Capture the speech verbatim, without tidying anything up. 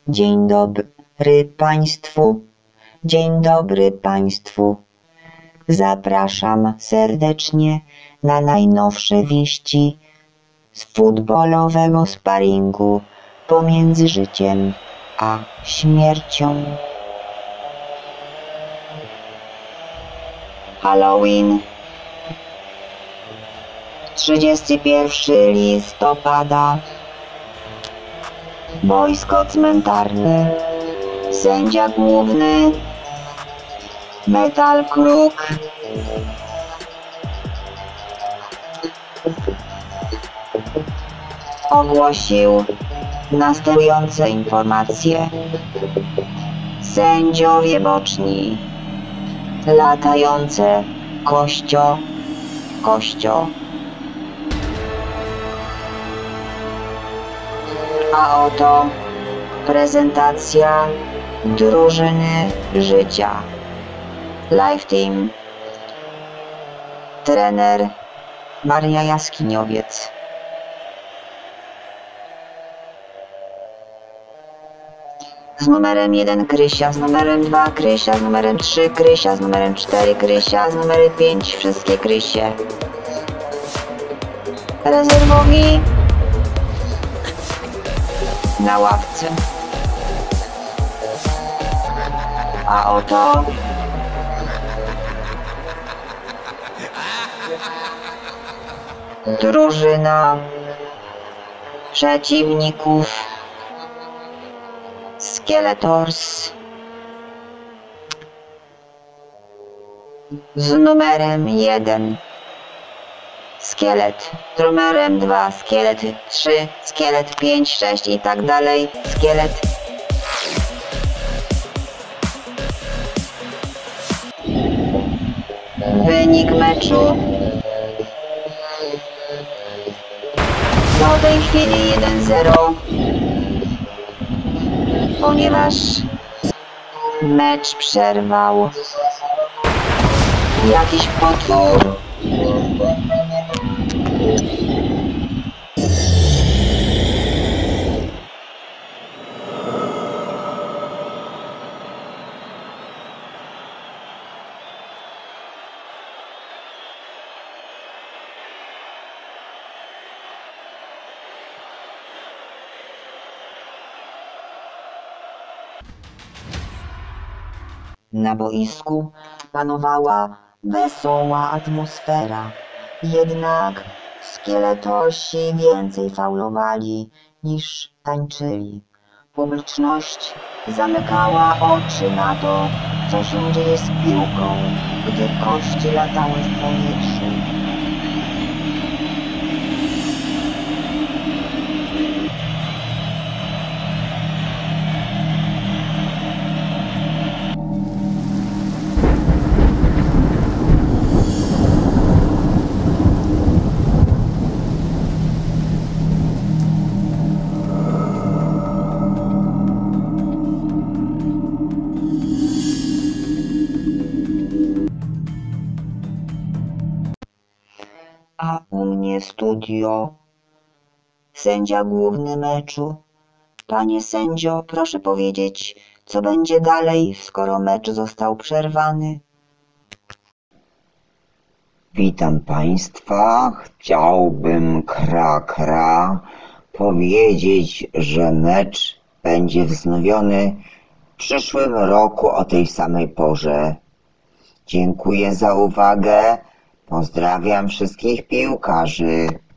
Dzień dobry Państwu. Dzień dobry Państwu. Zapraszam serdecznie na najnowsze wieści z futbolowego sparingu pomiędzy życiem a śmiercią. Halloween, trzydziestego pierwszego listopada. Wojsko cmentarne. Sędzia główny Metal Kruk. Ogłosił następujące informacje. Sędziowie boczni. Latające kościo. Kościo. A oto prezentacja drużyny życia. Live Team. Trener Maria Jaskiniowiec. Z numerem jeden Krysia, z numerem dwa Krysia, z numerem trzy Krysia, z numerem cztery Krysia, z numerem pięć wszystkie Krysie. Rezerwowi na ławce. A oto drużyna przeciwników. Skeletors z numerem jeden Skielet, z numerem dwa Skielet, trzy Skielet, pięć, sześć i tak dalej Skielet. Wynik meczu do tej chwili jeden zero, ponieważ mecz przerwał jakiś potwór. Na boisku panowała wesoła atmosfera, jednak Skeletosi więcej faulowali niż tańczyli. Publiczność zamykała oczy na to, co się dzieje z piłką, gdy kości latały w powietrzu. A u mnie studio. Sędzia główny meczu. Panie sędzio, proszę powiedzieć, co będzie dalej, skoro mecz został przerwany. Witam Państwa. Chciałbym kra kra powiedzieć, że mecz będzie wznowiony w przyszłym roku o tej samej porze. Dziękuję za uwagę. Pozdrawiam wszystkich piłkarzy.